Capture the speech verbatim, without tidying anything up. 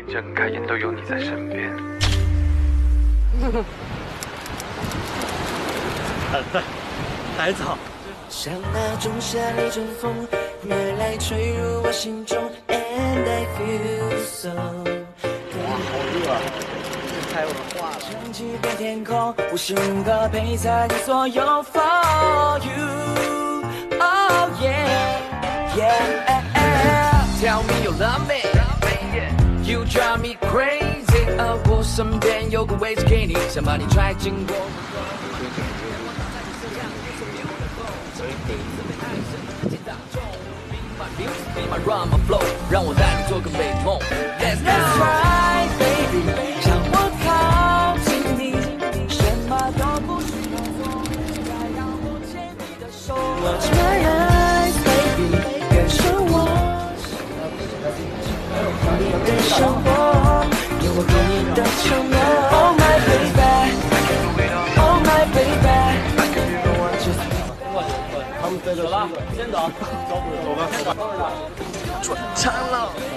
睁开眼都有你在身边。 还早。 像那种夏里阵风，越来吹入我心中 ，and I feel so。 哇，好热啊！开我的话了。 撑起片天空，无时无刻陪在你左右 ，for you。Oh yeah, yeah. Tell me you love me, you drive me crazy。而我身边有个位置给你，想把你拽进我。 Run my flow， 让我带你做个美梦。Let's ride, baby， 让我靠近你，什么都不需要做，只要让我牵你的手。Watch my eyes, baby， 感受我你的生活，给我对你的承诺。Oh my baby， Oh my baby。 他们飞走了，先走，走吧。 转场了。